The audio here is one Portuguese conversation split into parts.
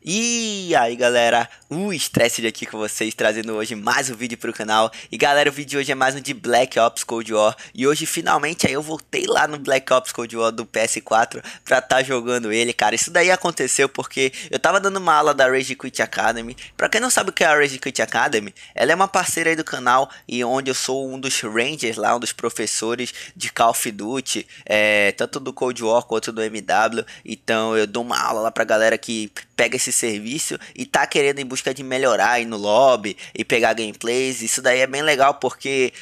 E aí galera, o Stressed aqui com vocês, trazendo hoje mais um vídeo pro canal. E galera, o vídeo de hoje é mais um de Black Ops Cold War. E hoje finalmente aí eu voltei lá no Black Ops Cold War do PS4 pra tá jogando ele, cara. Isso daí aconteceu porque eu tava dando uma aula da Rage Quit Academy. Pra quem não sabe o que é a Rage Quit Academy, ela é uma parceira aí do canal e onde eu sou um dos Rangers lá, um dos professores de Call of Duty, tanto do Cold War quanto do MW. Então eu dou uma aula lá pra galera que pega esse serviço e tá querendo em busca de melhorar aí no lobby e pegar gameplays. Isso daí é bem legal porque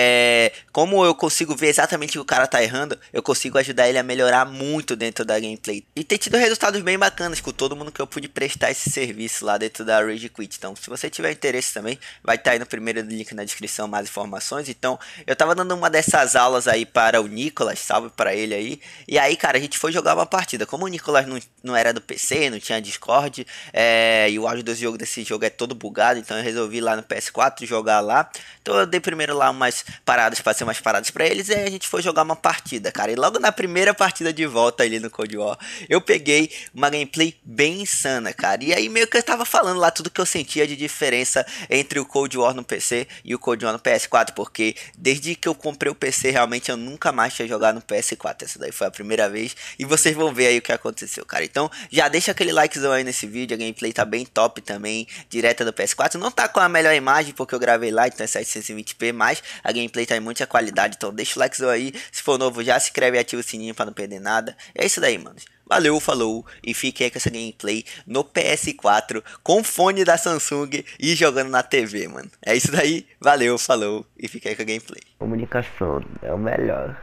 como eu consigo ver exatamente o que o cara tá errando, eu consigo ajudar ele a melhorar muito dentro da gameplay. E tem tido resultados bem bacanas com todo mundo que eu pude prestar esse serviço lá dentro da Rage Quit. Então se você tiver interesse também, vai estar aí no primeiro link na descrição mais informações. Então eu tava dando uma dessas aulas aí para o Nicolas, salve para ele aí. E aí cara, a gente foi jogar uma partida. Como o Nicolas não era do PC, não tinha Discord, e o áudio desse jogo é todo bugado, então eu resolvi lá no PS4 jogar lá. Então eu dei primeiro lá umas paradas, passei umas paradas pra eles e aí a gente foi jogar uma partida, cara. E logo na primeira partida de volta ali no Cold War, eu peguei uma gameplay bem insana, cara. E aí meio que eu tava falando lá tudo que eu sentia de diferença entre o Cold War no PC e o Cold War no PS4, porque desde que eu comprei o PC, realmente eu nunca mais tinha jogado no PS4. Essa daí foi a primeira vez e vocês vão ver aí o que aconteceu, cara. Então já deixa aquele likezão aí nesse vídeo, a gameplay tá bem top também, direta do PS4. Não tá com a melhor imagem porque eu gravei lá, então é 720p, mas a gameplay tá em muita qualidade, então deixa o likezão aí. Se for novo, já se inscreve e ativa o sininho pra não perder nada. É isso daí, manos. Valeu, falou e fique aí com essa gameplay no PS4 com fone da Samsung e jogando na TV, mano. É isso daí, valeu, falou e fique aí com a gameplay. Comunicação é o melhor.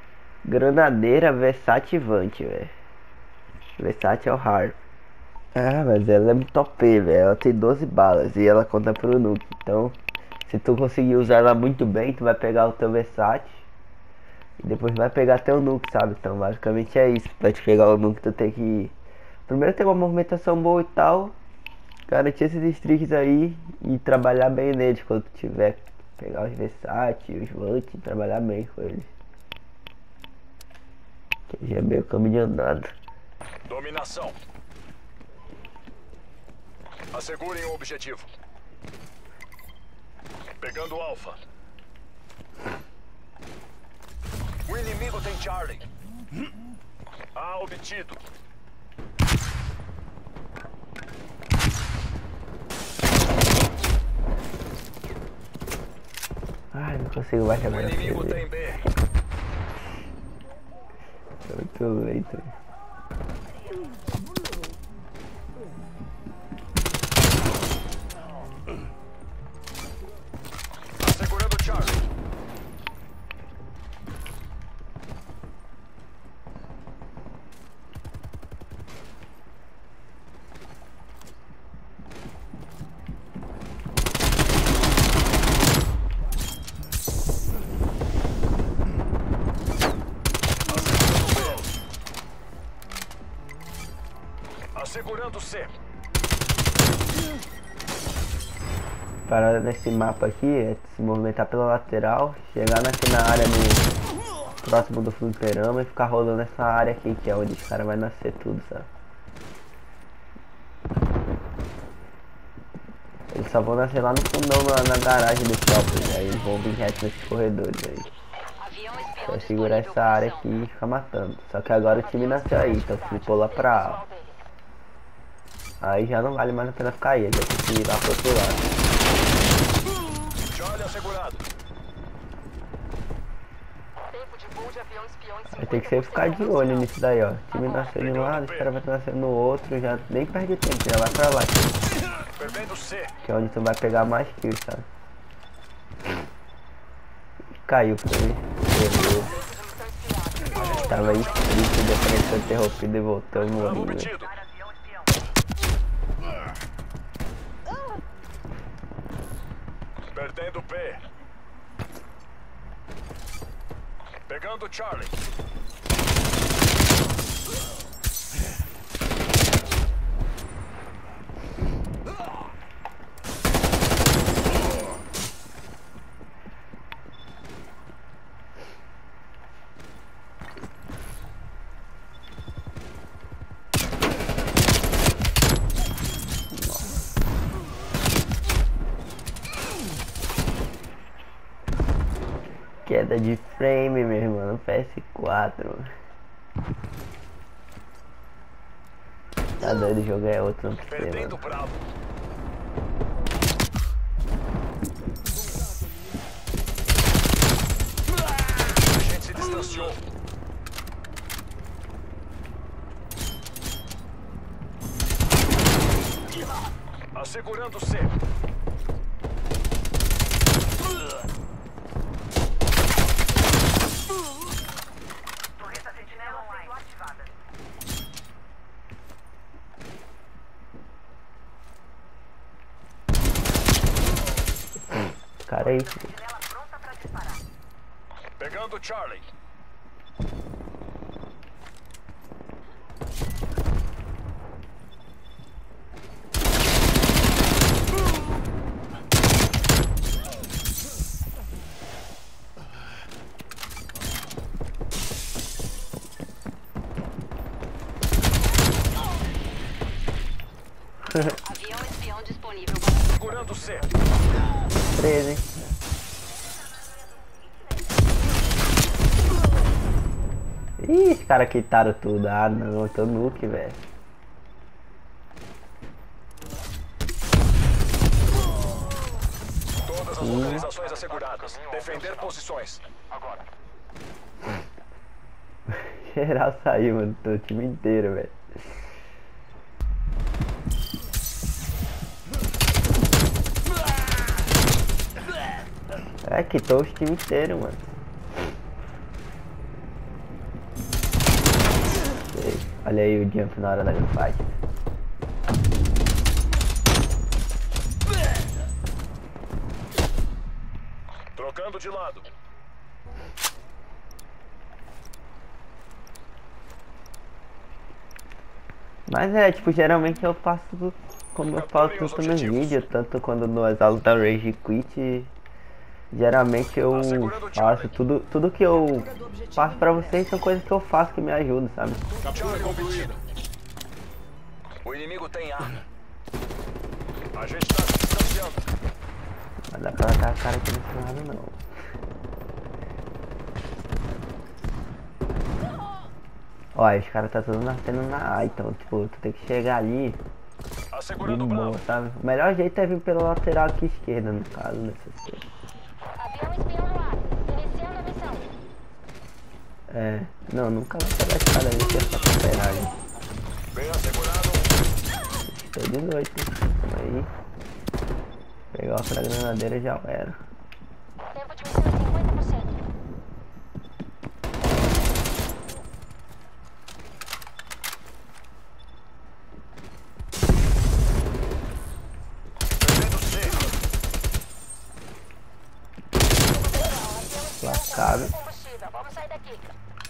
Granadeira versativante, velho. Versátil é o hard. Ah, mas ela é muito top, velho. Ela tem 12 balas e ela conta pro nuke. Então, se tu conseguir usar ela muito bem, tu vai pegar o teu versátil e depois vai pegar teu nuke, sabe? Então, basicamente é isso. Pra te pegar o nuke, tu tem que primeiro ter uma movimentação boa e tal, garantir esses streaks aí e trabalhar bem neles quando tu tiver. Pegar os versátil, os vant e trabalhar bem com eles. Que já é meio caminho de andado. Dominação. Assegurem o objetivo. Pegando o Alpha. O inimigo tem Charlie. A obtido. Ai, não consigo baixar O mais inimigo TV. tem B. Tô muito lento. Assegurando Charlie. Assegurando C. Parada nesse mapa aqui é se movimentar pela lateral, chegar aqui na área no próximo do fliperama e ficar rolando essa área aqui, que é onde os caras vai nascer tudo, sabe? Eles só vão nascer lá no fundão, na garagem do shopping, aí eles vão vir reto nesses corredores aí. Só segurar essa área aqui e ficar matando. Só que agora o time nasceu aí, então flipou lá pra A. Aí já não vale mais a pena ficar aí, ele vai ter que ir lá pro outro lado. Charlie assegurado. Aí tem que sempre ficar de olho nisso daí, ó. O time nasceu de um lado, os caras vão nascer no outro, já nem perde tempo, já vai pra lá. Perdendo C. Que é onde tu vai pegar mais kills, sabe? Caiu pra mim. Perdeu. Tava aí triste, depois foi interrompido e voltou e morri, velho. Obtido. Perdendo B. Pegando Charlie. Queda de frame, meu irmão, no PS4. Tá doido, o jogo é outro, não precisa, Perdendo mano. Bravo. A gente se distanciou. Assegurando C. Torreta sentinela online ativada. Cara aí, Sentinela pronta pra disparar. Pegando Charlie. Avião espião disponível. Segurando C. 13, hein? Ih, os caras quitaram tudo. Ah, não, eu tô nuke, velho. Todas as localizações asseguradas. Defender posições. Agora. Geral saiu, mano, do time inteiro, velho. É, quitou os times inteiros, mano. Olha aí o jump na hora da gunfight. Trocando de lado. Mas é, tipo, geralmente eu faço, como eu falo tanto nos vídeos, tanto quando nas aulas da Rage Quit, geralmente eu faço tudo que eu faço pra vocês são coisas que eu faço que me ajudam, sabe? Captura concluída. O inimigo tem A. A gente tá se distanciando. Não dá pra dar a cara aqui nesse lado não. Ó, os caras tá todos nascendo na A, então tipo, tu tem que chegar ali de Assegurando boa, Bravo. sabe? O melhor jeito é vir pela lateral aqui esquerda, no caso, nessas coisas. Avião espião no ar. Iniciando a missão. É, não, nunca vai pegar a escada ali, que é só pra esperar ali. Bem assegurado. Tô de noite, hein? Calma aí. Pegar a granadeira já era. Tempo de missão 50%. Perdendo C. Lascado. Combustível. Vamos sair daqui.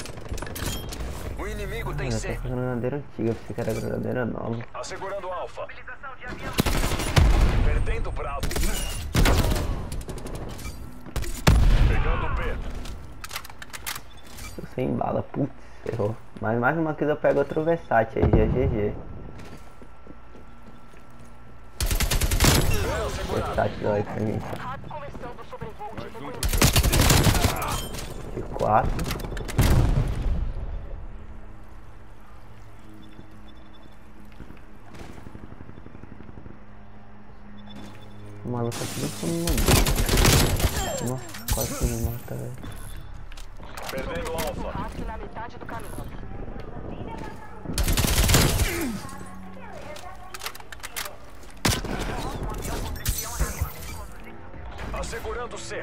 O inimigo tem Eu C. tô com a granadeira antiga, pensei que era granadeira nova. Assegurando Alfa. Mobilização de avião. Perdendo Bravo. Pegando B. Tô sem bala, putz, ferrou. Mas mais uma coisa eu pego outro Versace aí, GGG. Bem assegurado. Versace dói pra mim. Rádio começando sobre voo de De 4. O maluco aqui não foi no Nossa, quase que me mata, velho. Perdendo Alfa. Rastro na metade do caminho. Assegurando C.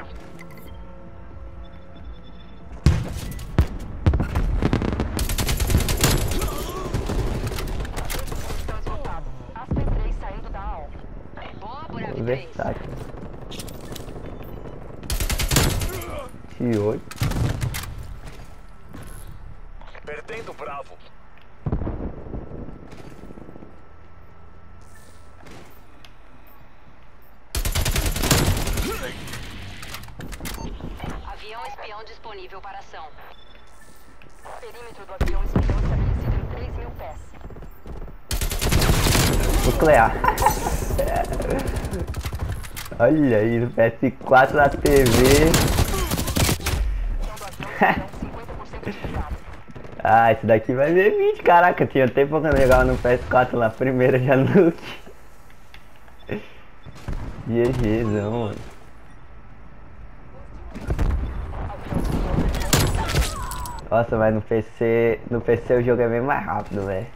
Estão esgotados. Aspen 3 saindo da AO. Boa por F3. Versace. T8. Perdendo Bravo. Avião espião disponível para ação. Perímetro do avião espião estabelecido em 3.000 pés. Nuclear. Olha aí no PS4 na TV. 50% de usado. Ah, esse daqui vai ver vídeo, caraca, tinha tempo que eu jogava no PS4 lá, primeiro já nuke. GGzão, mano. Nossa, mas no PC o jogo é bem mais rápido, velho.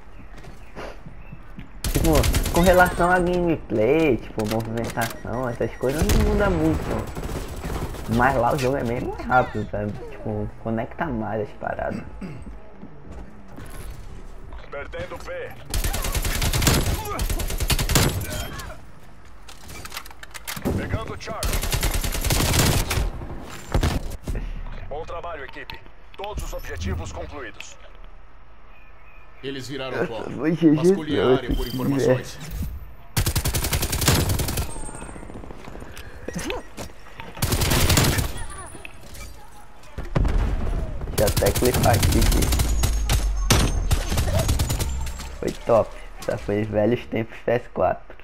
Tipo, com relação a gameplay, tipo, movimentação, essas coisas não muda muito. Mas lá o jogo é bem mais rápido, sabe? Tipo, conecta mais as paradas. Perdendo B. Pegando Charlie. Bom trabalho, equipe. Todos os objetivos concluídos. Eles viraram o pó. Foi GG, Vasculhe a área por informações. Já até clipar aqui. Foi top. Essa foi velhos tempos PS4.